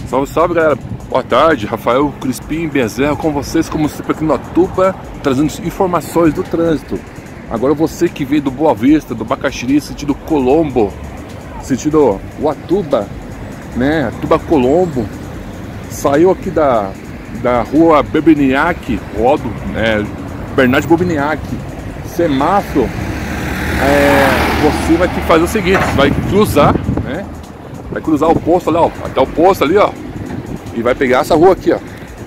Salve, salve, galera. Boa tarde, Rafael Crispim Bezerra com vocês, como sempre aqui no Atuba, trazendo informações do trânsito. Agora você que veio do Boa Vista, do Bacaxiri, sentido Colombo, sentido Uatuba, né, Atuba Colombo, saiu aqui da rua Bebeniak, Rodo, Bernardo Bobiniak, semáforo, você vai ter que fazer o seguinte, vai cruzar, né? Vai cruzar o posto ali, ó, até o posto ali, ó, e vai pegar essa rua aqui, ó,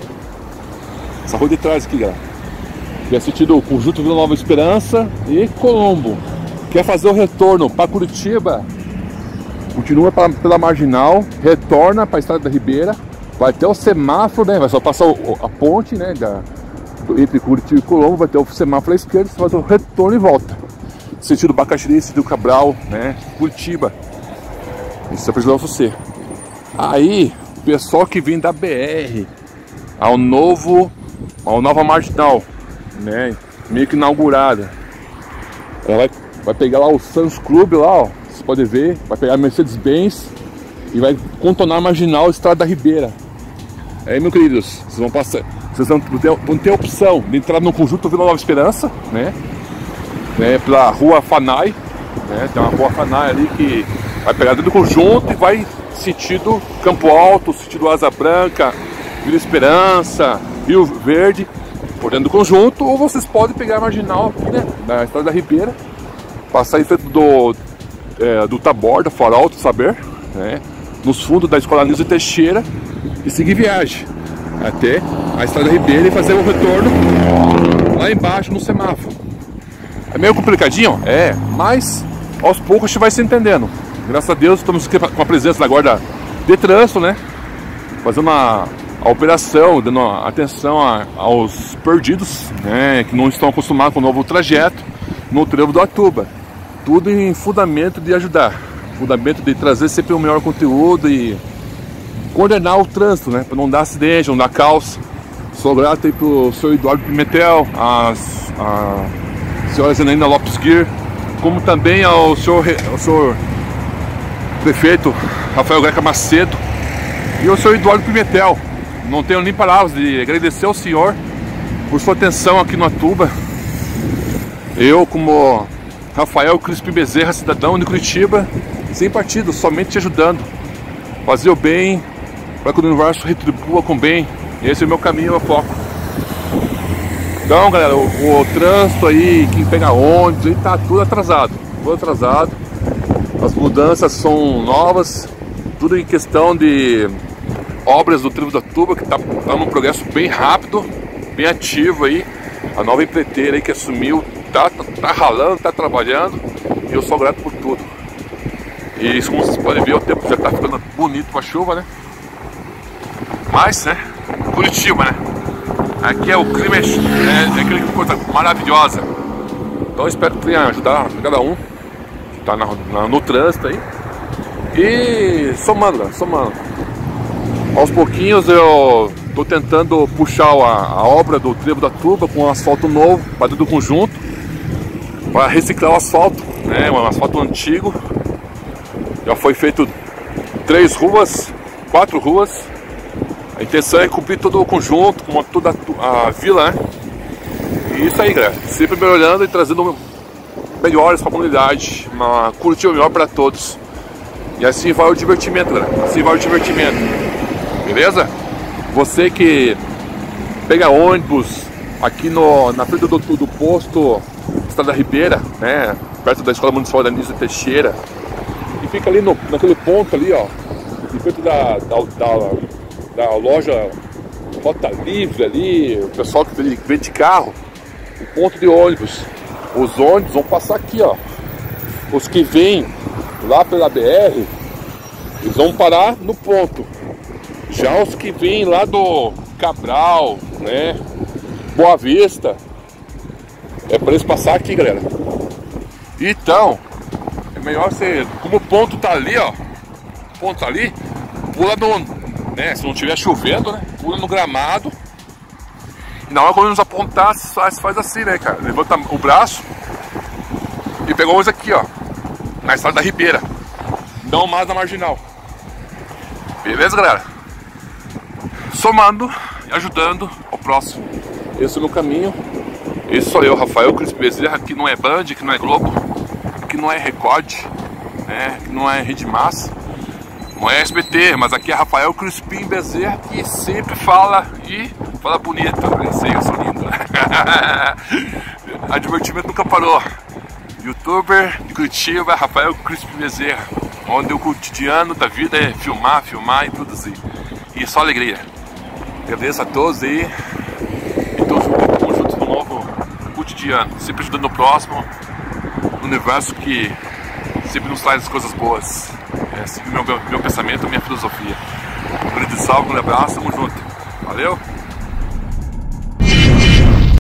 essa rua de trás aqui, galera, que é sentido Conjunto Vila Nova Esperança e Colombo. Quer fazer o retorno para Curitiba, continua pela Marginal, retorna para a Estrada da Ribeira, vai até o semáforo, né? Vai só passar a ponte, né? Entre Curitiba e Colombo, vai ter o semáforo à esquerda, você faz o retorno e volta. Sentido Bacaxiri, sentido Cabral, né? Curitiba. Isso é para ajudar você. Aí, o pessoal que vem da BR ao nova Marginal, né? Meio que inaugurada. Ela vai pegar lá o Suns Club lá, ó. Você pode ver, vai pegar a Mercedes-Benz e vai contornar a Marginal Estrada da Ribeira. Aí, meus queridos, vocês vão passar, vocês vão ter a opção de entrar no Conjunto Vila Nova Esperança, né? Pela Rua Fanai, né? Tem uma Rua Fanai ali que vai pegar dentro do conjunto e vai sentido Campo Alto, sentido Asa Branca, Vila Esperança, Rio Verde, por dentro do conjunto. Ou vocês podem pegar a Marginal aqui, né? Na Estrada da Ribeira, passar em frente do Taborda, Farol do Saber, né? Nos fundos da Escola Nilson Teixeira, e seguir viagem até a Estrada da Ribeira e fazer o retorno lá embaixo no semáforo. É meio complicadinho? É, mas aos poucos a gente vai se entendendo. Graças a Deus estamos aqui com a presença da guarda de trânsito, né? Fazendo a operação, dando atenção aos perdidos, né? Que não estão acostumados com o novo trajeto no trevo do Atuba. Tudo em fundamento de ajudar, fundamento de trazer sempre o melhor conteúdo e coordenar o trânsito, né? Para não dar acidente, não dar caos. Sou grato aí pro senhor Eduardo Pimentel, a senhora Zenaína Lopes Guir, como também ao senhor prefeito Rafael Greca Macedo e ao senhor Eduardo Pimentel. Não tenho nem palavras de agradecer ao senhor por sua atenção aqui no Atuba. Eu, como Rafael Crispim Bezerra, cidadão de Curitiba, sem partido, somente te ajudando. Fazer o bem para que o universo retribua com bem. Esse é o meu caminho, meu foco. Então, galera, o trânsito aí, quem pega ônibus, aí tá tudo atrasado. Tudo atrasado. As mudanças são novas. Tudo em questão de obras do trevo do Atuba, que tá num progresso bem rápido, bem ativo aí. A nova empreiteira aí que assumiu, tá ralando, tá trabalhando. E eu sou grato por tudo. E como vocês podem ver, o tempo já tá ficando bonito com a chuva, né? Mas, né? Curitiba, né? Aqui é o clima, é aquela coisa maravilhosa. Então eu espero que tenha ajudado cada um que tá no trânsito aí. E somando. Aos pouquinhos eu tô tentando puxar a obra do trevo da Atuba com um asfalto novo para dentro do conjunto, para reciclar o asfalto, né? Um asfalto antigo. Já foi feito 4 ruas. A intenção é cobrir todo o conjunto, com toda a vila, né? E isso aí, galera. Sempre melhorando e trazendo melhores para a comunidade, uma Curitiba melhor para todos. E assim vai o divertimento, galera. Assim vai o divertimento. Beleza? Você que pega ônibus aqui na frente do posto Estrada da Ribeira, né? Perto da Escola Municipal da Nilson Teixeira. E fica ali naquele ponto ali, ó. Em frente da loja Rota Livre ali, o pessoal que vem de carro, o ponto de ônibus. Os ônibus vão passar aqui, ó. Os que vêm lá pela BR, eles vão parar no ponto. Já os que vêm lá do Cabral, né, Boa Vista, é para eles passar aqui, galera. Então, é melhor você, como o ponto tá ali, ó, o ponto tá ali, pula né, se não estiver chovendo, né, pula no gramado. E na hora quando nos apontar, faz assim, né, cara, levanta o braço e pegou uns aqui, ó, na Estrada da Ribeira, não mais na Marginal. Beleza, galera? somando e ajudando o próximo. Esse é o meu caminho. Esse sou eu, Rafael Crispim Bezerra, que não é Band, que não é Globo, que não é Record, né, que não é Rede Massa, não é SBT, mas aqui é Rafael Crispim Bezerra, que sempre fala e fala bonito. Eu sei, eu sou lindo. A divertimento nunca parou. Youtuber de Curitiba, Rafael Crispim Bezerra, onde o cotidiano da vida é filmar e produzir. E só alegria. Agradeço a todos aí. E todos juntos no novo cotidiano, sempre ajudando o próximo, no universo que sempre nos traz coisas boas. É sempre meu pensamento, minha filosofia. Um grande salve, um abraço, tamo junto. Valeu!